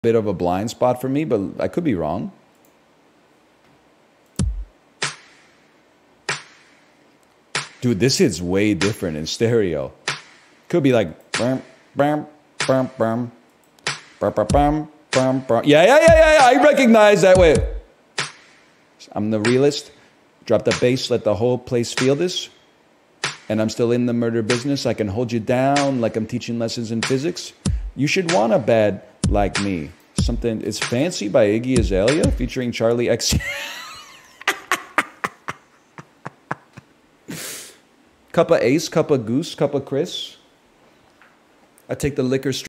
bit of a blind spot for me, but I could be wrong. Dude, this hits way different in stereo. Could be like bam, bam, bam, bam, bam, bam, bam, bam. Yeah. I recognize that way. I'm the realist. Drop the bass, let the whole place feel this. And I'm still in the murder business. I can hold you down like I'm teaching lessons in physics. You should want a bad like me. Something, it's Fancy by Iggy Azalea featuring Charlie X. Cup of Ace, cup of Goose, cup of Chris. I take the liquor straight.